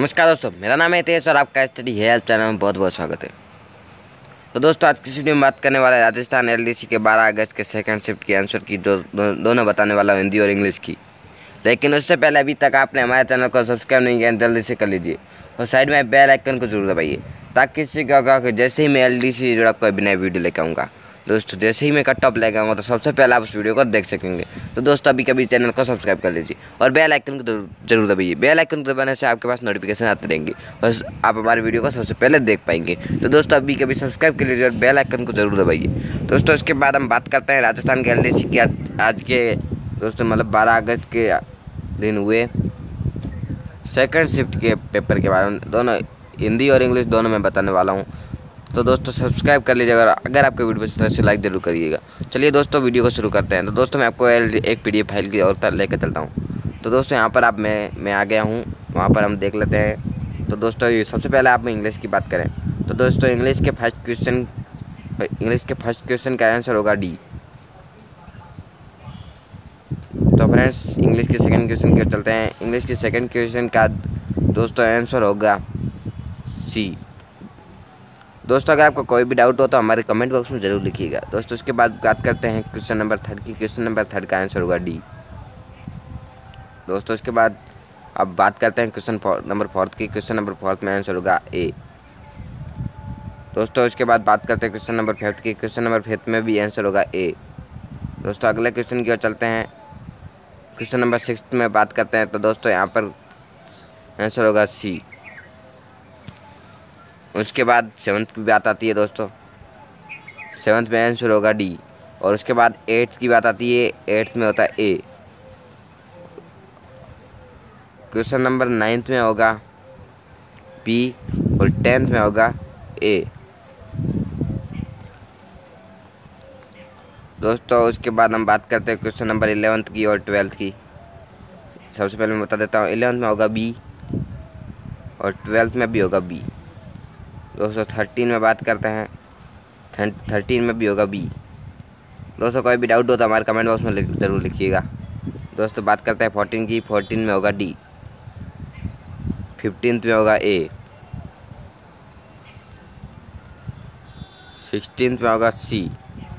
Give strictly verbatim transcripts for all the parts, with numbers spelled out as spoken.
नमस्कार दोस्तों, मेरा नाम है तेज और आपका स्टडी हेल्प चैनल में बहुत बहुत स्वागत है। तो दोस्तों आज की वीडियो में बात करने वाला है राजस्थान एलडीसी के बारह अगस्त के सेकंड शिफ्ट की आंसर की दो, दो, दोनों बताने वाला हूँ, हिंदी और इंग्लिश की। लेकिन उससे पहले अभी तक आपने हमारे चैनल को सब्सक्राइब नहीं किया जल्दी से कर लीजिए और साइड में बेल आइकन को जरूर दबाइए, ताकि इससे क्या होगा कि जैसे ही मैं एलडीसी से जुड़ा कोई भी नया वीडियो लेकर आऊँगा दोस्तों, जैसे ही मैं कट टॉप लेकर आऊँगा तो सबसे पहले आप उस वीडियो को देख सकेंगे। तो दोस्तों अभी कभी चैनल को सब्सक्राइब कर लीजिए और बेल आइकन को जरूर दबाइए। बेल आइकन को दबाने से आपके पास नोटिफिकेशन आते रहेंगे, बस आप हमारे वीडियो को सबसे पहले देख पाएंगे। तो दोस्तों अभी कभी सब्सक्राइब कर लीजिए और बेल आइकन को जरूर दबाइए। दोस्तों इसके बाद हम बात करते हैं राजस्थान के एलडीसी के आज के दोस्तों मतलब बारह अगस्त के दिन हुए सेकंड शिफ्ट के पेपर के बारे में। दोनों हिंदी और इंग्लिश दोनों में बताने वाला हूँ। तो दोस्तों सब्सक्राइब कर लीजिएगा और अगर आपको वीडियो पसंद है तो लाइक जरूर करिएगा। चलिए दोस्तों वीडियो को शुरू करते हैं। तो दोस्तों मैं आपको एक पीडीएफ फाइल की और लेकर चलता हूँ। तो दोस्तों यहाँ पर आप मैं मैं आ गया हूँ, वहाँ पर हम देख लेते हैं। तो दोस्तों ये सबसे पहले आप इंग्लिश की बात करें तो दोस्तों इंग्लिश के फर्स्ट क्वेश्चन इंग्लिश के फर्स्ट क्वेश्चन का आंसर होगा डी। तो फ्रेंड्स इंग्लिश के सेकंड क्वेश्चन की ओर चलते हैं। इंग्लिश के सेकंड क्वेश्चन का दोस्तों आंसर होगा सी। दोस्तों अगर आपको कोई भी डाउट हो तो हमारे कमेंट बॉक्स में ज़रूर लिखिएगा। दोस्तों उसके बाद बात करते हैं क्वेश्चन नंबर थर्ड की। क्वेश्चन नंबर थर्ड का आंसर होगा डी। दोस्तों उसके बाद अब बात करते हैं क्वेश्चन नंबर फोर्थ की। क्वेश्चन नंबर फोर्थ में आंसर होगा ए। दोस्तों उसके बाद बात करते हैं क्वेश्चन नंबर फिफ्थ की। क्वेश्चन नंबर फिफ्थ में भी आंसर होगा ए। दोस्तों अगले क्वेश्चन की ओर चलते हैं। क्वेश्चन नंबर सिक्स में बात करते हैं तो दोस्तों यहाँ पर आंसर होगा सी। उसके बाद सेवन्थ की बात आती है दोस्तों, सेवन्थ में आंसर होगा डी। और उसके बाद एट्थ की बात आती है, एट्थ में होता है ए। क्वेश्चन नंबर नाइन्थ में होगा बी और टेंथ में होगा ए। दोस्तों उसके बाद हम बात करते हैं क्वेश्चन नंबर इलेवेंथ की और ट्वेल्थ की। सबसे पहले मैं बता देता हूँ, इलेवेंथ में होगा बी और ट्वेल्थ में भी होगा बी। दोस्तों थर्टीन में बात करते हैं, थर्टीन में भी होगा बी। दोस्तों कोई भी डाउट हो तो हमारे कमेंट बॉक्स में ज़रूर लिखिएगा। दोस्तों बात करते हैं फोर्टीन की। फोर्टीन में होगा डी। फिफ्टीन में होगा ए। सिक्सटीन में होगा सी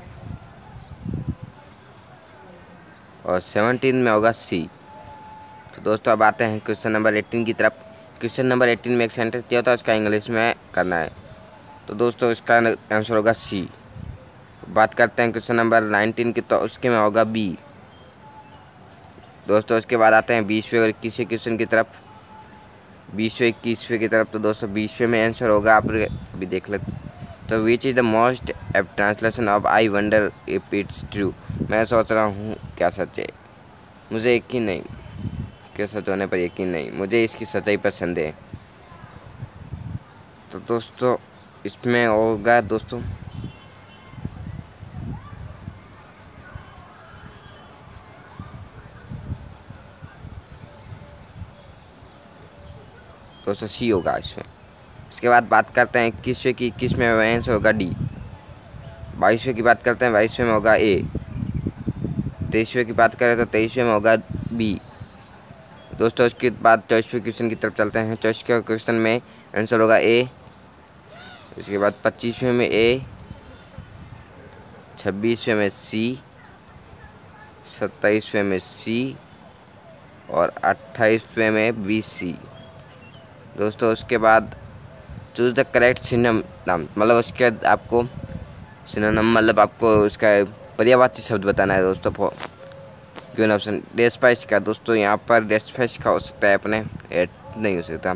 और सेवनटीन में होगा सी। तो दोस्तों अब आते हैं क्वेश्चन नंबर एटीन की तरफ। क्वेश्चन नंबर एटीन में एक सेंटेंस दिया होता है, उसका इंग्लिश में करना है। तो दोस्तों इसका आंसर होगा सी। बात करते हैं क्वेश्चन नंबर नाइनटीन की, तो उसके में होगा बी। दोस्तों उसके बाद आते हैं बीसवें और इक्कीसवें क्वेश्चन की तरफ। बीसवें इक्कीसवें की तरफ तो दोस्तों बीसवें में आंसर होगा, आप अभी देख लेते। तो which is the most apt translation of I wonder if it's true. मैं सोच रहा हूँ क्या सच है, मुझे यकीन नहीं कि सच होने पर यकीन नहीं, मुझे इसकी सच्चाई पर संदेह है। तो दोस्तों इसमें होगा दोस्तों दोस्तों सी होगा इसमें। इसके बाद बात करते हैं इक्कीसवें की। इक्कीसवें में आंसर होगा डी। बाईसवें की बात करते हैं, बाईसवें में होगा ए। तेईसवें की बात करें तो तेईसवें में होगा बी। दोस्तों उसके बाद चौबीसवें क्वेश्चन की तरफ चलते हैं। चौबीसवें क्वेश्चन में आंसर होगा ए। इसके बाद पच्चीसवें में ए, छब्बीसवें में सी, सत्ताईसवें में सी और अट्ठाईसवें में बी सी। दोस्तों उसके बाद चूज़ द करेक्ट सिनोनिम, मतलब उसके आपको सिनोनिम मतलब आपको उसका पर्यायवाची शब्द बताना है दोस्तों। क्यों ऑप्शन डेस्पाइस का। दोस्तों यहाँ पर डेस्पाइस का हो सकता है, अपने एड नहीं हो सकता।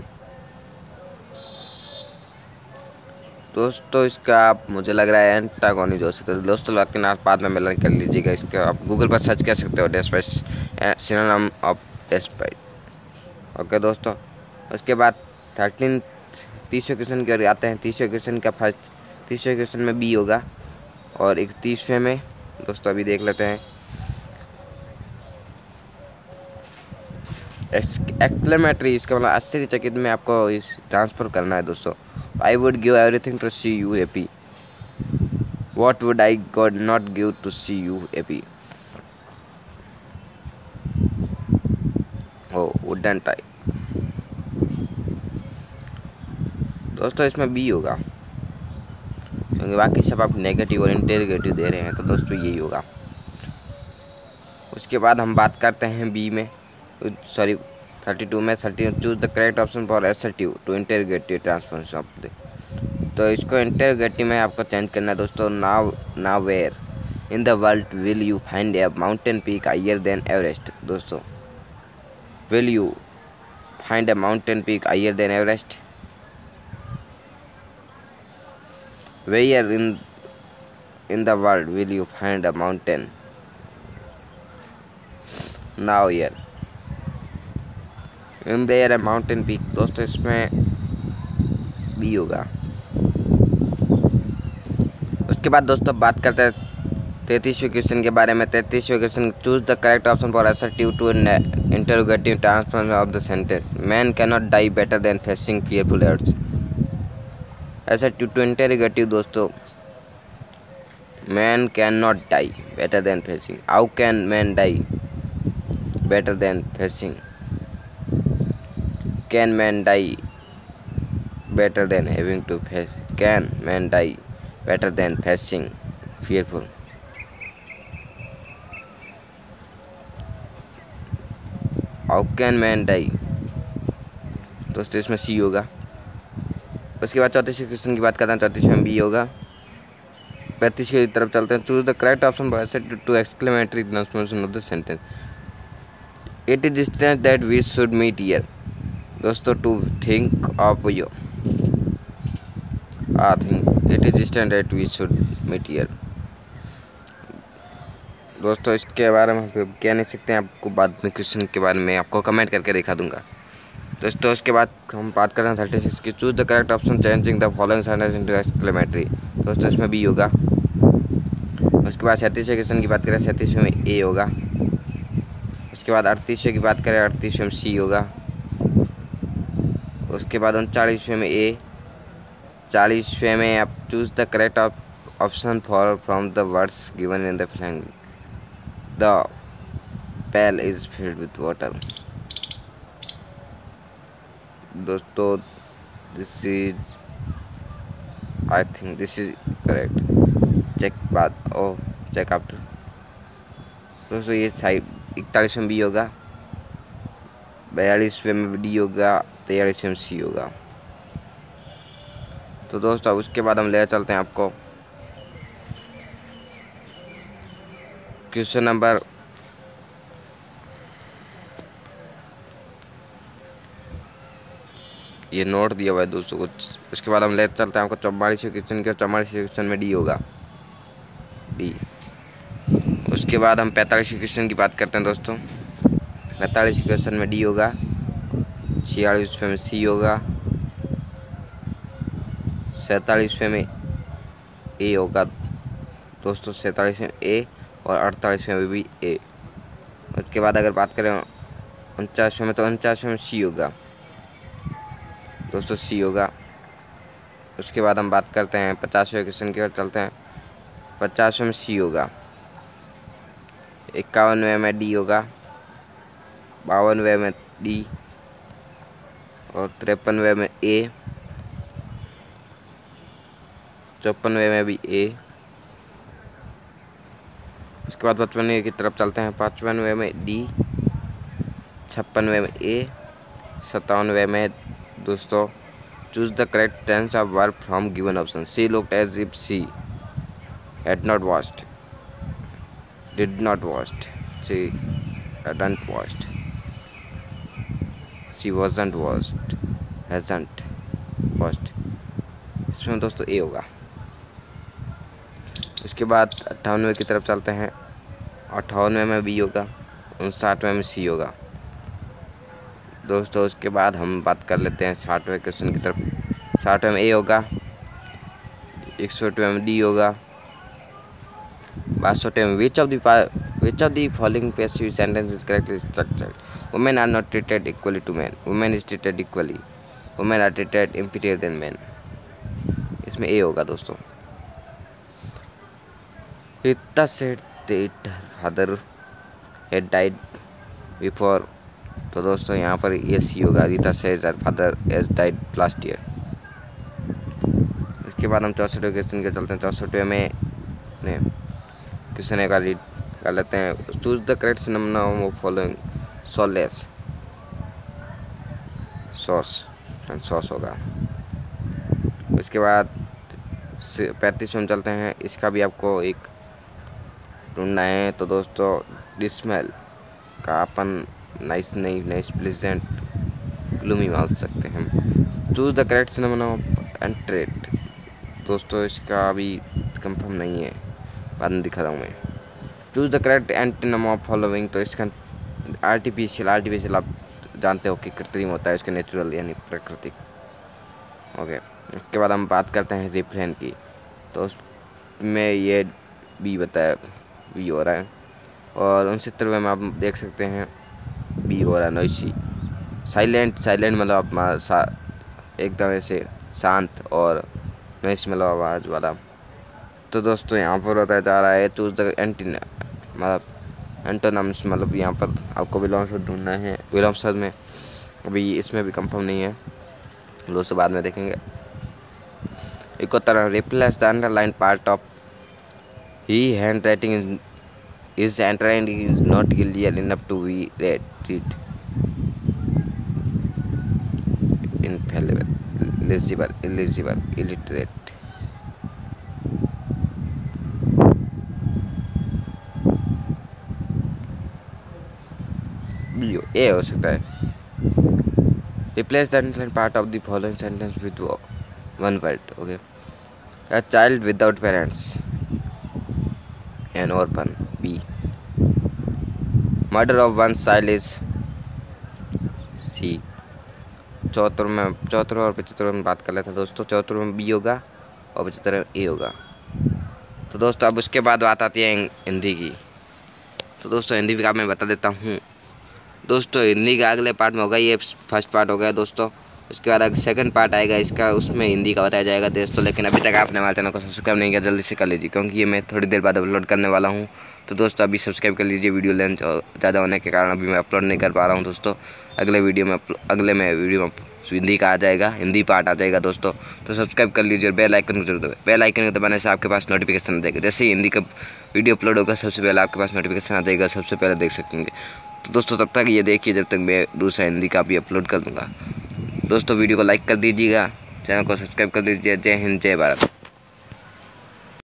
दोस्तों इसका आप मुझे लग रहा है एंटागोनिज हो सकता है। दोस्तों लेकिन आप बाद में मिलन कर लीजिएगा। इसका आप गूगल पर सर्च कर सकते हो, despise synonym of despite. Okay दोस्तों उसके बाद थर्टीन तीसवें क्वेश्चन की ओर आते हैं। तीसवें क्वेश्चन का फर्स्ट तीसवें क्वेश्चन में बी होगा और इकतीसवें में दोस्तों अभी देख लेते हैं एक्सक्लेमेटरी, इसका मतलब आश्चर्यचकित में आपको इस ट्रांसफर करना है दोस्तों। I would give everything to see you happy. What would I god not give to see you happy. Oh wouldn't I. दोस्तों इसमें बी होगा, क्योंकि बाकी सब आप नेगेटिव और इंटेरोगेटिव दे रहे हैं, तो दोस्तों यही होगा। उसके बाद हम बात करते हैं बी में, सॉरी थर्टी टू में thirty choose the correct option for assertive to interrogative transformation of the. तो इसको इंटेरोगेटिव में आपको चेंज करना है दोस्तों। Now now where in the world will you find a mountain peak higher than Everest. दोस्तों will you find a mountain peak higher than Everest. Where in in the world will you find a mountain now year in there a mountain peak. दोस्तों इसमें B होगा। उसके बाद दोस्तों बात करते हैं तैंतीसवें क्वेश्चन के बारे में। तैंतीसवें question, choose the correct option for assertive to interrogative transformation of the sentence. Man can not die better than facing fearful aids. Assertive to interrogative दोस्तों, man can not die better than facing. How can man die better than facing? Can man die better than having to face? Can man die better than facing fearful? How can man die? दोस्तों इसमें सी होगा। उसके बाद चौतीसवें question की बात करते हैं। चौतीसवें B होगा। पैंतीस की तरफ चलते हैं। Choose the correct option for set to exclamatory transformation of the sentence. It is distance that we should meet here. दोस्तों to think of you I think it is distant that we should meet here। दोस्तों इसके बारे में हम कह नहीं सकते हैं, आपको बाद में क्वेश्चन के बारे में आपको कमेंट करके दिखा दूंगा। दोस्तों उसके बाद हम बात करते हैं थर्टी सिक्स की। Choose the correct option changing the following sentence into exclamatory. दोस्तों इसमें बी होगा। उसके बाद सैंतीसवें क्वेश्चन की बात करें। सैंतीसवें में ए होगा। उसके बाद अड़तीसवें की बात करें। अड़तीसवें में सी होगा। उसके बाद उनचालीसवें में ए। चालीसवें में आप choose the correct option for from the words given in the blank. The pail is filled with water. दोस्तों this is I think this is correct. Check बाद ओ चेक आफ्टर। दोस्तों ये साइड इकतालीसवें बी होगा। बयालीसवें में D होगा। तैयालीसवें में सी होगा। तो दोस्तों उसके बाद हम ले चलते हैं आपको क्वेश्चन नंबर ये नोट दिया हुआ है दोस्तों कुछ। उसके बाद हम ले चलते हैं आपको चौवालीसवें क्वेश्चन के। चौवालीसवें क्वेश्चन में डी होगा। डी। उसके बाद हम पैंतालीसवें क्वेश्चन की बात करते हैं दोस्तों। पैंतालीसवें क्वेश्चन में डी होगा। छियालीसवें में सी होगा। सैंतालीसवें में ए होगा। दोस्तों सैंतालीसवें में ए और अड़तालीसवें में भी ए। उसके बाद अगर बात करें उनचासवें में, तो उनचासवें में सी होगा। दोस्तों सी होगा। उसके बाद हम बात करते हैं पचासवें क्वेश्चन की ओर चलते हैं। पचासवें में सी होगा। इक्यावनवें में डी होगा। बावनवें में डी और तिरपनवें में ए। चौपनवे में भी ए। उसके बाद पचपनवे की तरफ चलते हैं। पचपनवे में डी। छप्पनवे में ए। सत्तावनवे में दोस्तों choose the correct tense of verb from given option. She looked as if she had not washed. Did not washed. She hadn't washed. She wasn't washed. Hasn't washed. इसमें दोस्तों ए होगा। उसके बाद अट्ठावनवे की तरफ चलते हैं। अट्ठावनवे में बी होगा। उनसाठवें में सी होगा। दोस्तों उसके बाद हम बात कर लेते हैं साठवें क्वेश्चन की तरफ। साठवें में ए होगा। इकसठवें में डी होगा। बासठवें में which of the which of the following passive sentence is correctly structured. Women are not treated equally to man. Women is treated equally. Women are treated inferior than man. इसमें A होगा दोस्तों। Rita said that her father had died before। तो दोस्तों यहाँ पर ये सी होगा। Rita says her father has died last year। इसके बाद हम चौसठवें क्वेश्चन के चलते हैं। चौसठवें में ने क्वेश्चन का रीड कर लेते हैं। Choose the correct synonym of following. Solace, sauce and sauce होगा। इसके बाद पैंतीस में चलते हैं। इसका भी आपको एक ढूंढना है। तो दोस्तों डिस्मेल का अपन नाइस नहीं नाइस प्लेजेंट ग्लूमी मान सकते हैं। Choose the correct synonym of entreat. दोस्तों इसका अभी कंफर्म नहीं है, बाद में दिखा रहा हूँ मैं। Choose the correct antonym of following. तो इसका आर्टिफिशियल आर्टिफिशियल आप जानते हो कि कृत्रिम होता है, इसका नेचुरल यानी प्राकृतिक। ओके, इसके बाद हम बात करते हैं रिफ्रेन की। तो उसमें ये बी बताया बी हो रहा है, और उनसत्तरवें में आप देख सकते हैं बी हो रहा है नॉइसी। साइलेंट साइलेंट मतलब आप एकदम ऐसे शांत, और नॉइस मतलब आवाज़ वाला। तो दोस्तों यहाँ पर बताया जा रहा है चूज द एंटीना मतलब एंटोनम्स, मतलब यहाँ पर आपको विलोम शब्द ढूंढना है। विलोम शब्द में अभी इसमें भी कंफर्म नहीं है, दोस्तों बाद में देखेंगे। इकहत्तर replace the underline part of he handwriting is is and is not clear enough to be read read infallible illegible illegible illiterate. A हो सकता है। Replace the underline part of the following sentence with one word. Okay, a child without parents, an orphan. B, murder of one child is. C, चौहत्तर में चौहत्तर और पचहत्तर में बात कर लेते हैं दोस्तों। चौहत्तर में बी होगा और पचहत्तर में ए होगा। तो दोस्तों अब उसके बाद बात आती है हिंदी की। तो दोस्तों हिंदी का मैं बता देता हूँ। दोस्तों हिंदी का अगले पार्ट में होगा, ये फर्स्ट पार्ट हो गया दोस्तों। उसके बाद अगर सेकंड पार्ट आएगा इसका, उसमें हिंदी का बताया जाएगा दोस्तों। लेकिन अभी तक आपने हमारे चैनल को सब्सक्राइब नहीं किया, जल्दी से कर लीजिए, क्योंकि ये मैं थोड़ी देर बाद अपलोड करने वाला हूँ। तो दोस्तों अभी सब्सक्राइब कर लीजिए। वीडियो लेंथ ज़्यादा होने के कारण अभी मैं अपलोड नहीं कर पा रहा हूँ दोस्तों। अगले वीडियो में अगले में वीडियो में हिंदी का आ जाएगा, हिंदी पार्ट आ जाएगा दोस्तों। तो सब्सक्राइब कर लीजिए और बेल आइकन को जरूर दबाएं। बेल आइकन को दबाने से आपके पास नोटिफिकेशन आ जाएगा। जैसे ही हिंदी का वीडियो अपलोड होगा सबसे पहले आपके पास नोटिफिकेशन आ जाएगा, सबसे पहले देख सकेंगे। तो दोस्तों तब तक ये देखिए जब तक मैं दूसरा हिंदी का भी अपलोड कर दूँगा। दोस्तों वीडियो को लाइक कर दीजिएगा, चैनल को सब्सक्राइब कर दीजिए। जय हिंद, जय भारत।